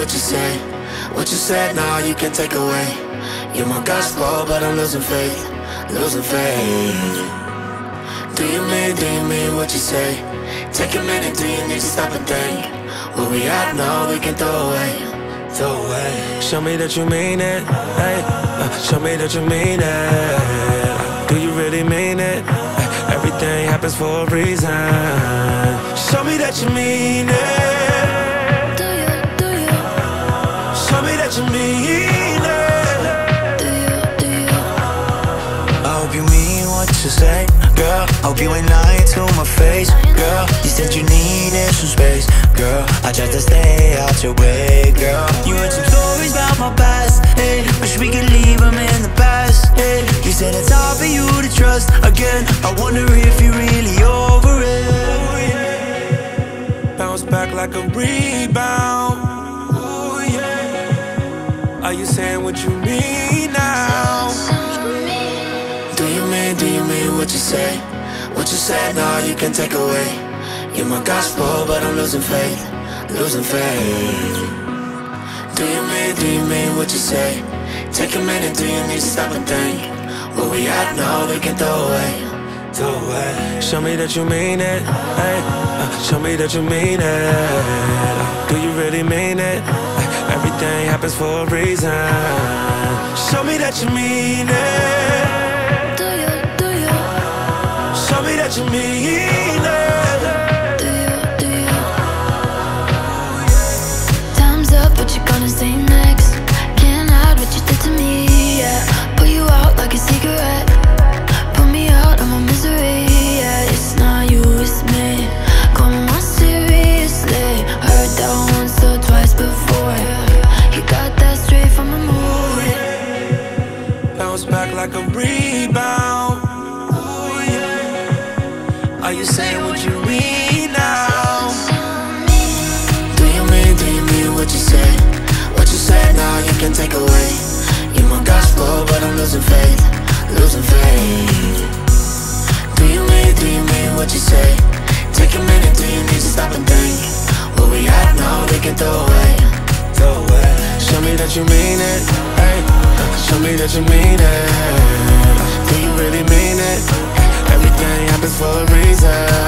what you say. What you said, now you can take away. You're my gospel, but I'm losing faith. Losing faith. Do you mean what you say? Take a minute, do you need to stop and think? Where we at now, we can throw away. Throw away. Show me that you mean it, hey. Show me that you mean it. Do you really mean it? Everything happens for a reason. Show me that you mean it. Do you? Show me that you mean it. Do you? I hope you mean what you say, girl. I hope you ain't lying to my face, girl. You said you needed some space, girl. I tried to stay out your way, girl. You heard some stories about my past, hey. Wish we could leave them in the past, hey. You said it's hard for you to trust again. I wonder if you're really over it. Bounce back like a rebound. Ooh, yeah. Are you saying what you mean now? Do you mean what you say? What you said, now you can take away. You're my gospel, but I'm losing faith. Losing faith. Do you mean what you say? Take a minute, do you need to stop and think? Where we at now, we can throw away. Throw away. Show me that you mean it, hey. Show me that you mean it. Do you really mean it? Everything happens for a reason. Show me that you mean it. Show me that you mean it. Do you? Time's up, what you gonna say next? Can't hide what you did to me, yeah. Put you out like a cigarette. Put me out of my misery, yeah. It's not you, it's me. Come on, seriously. Heard that once or twice before. You got that straight from the moon. Bounce back like a rebound. Are you saying what you mean now? Do you mean what you say? What you said, now you can take away. You're my gospel, but I'm losing faith. Losing faith. Do you mean what you say? Take a minute, do you need to stop and think? Where we at now, we can throw away. Throw away. Show me that you mean it, hey. Show me that you mean it. Do you really mean it? Everything happens for a reason.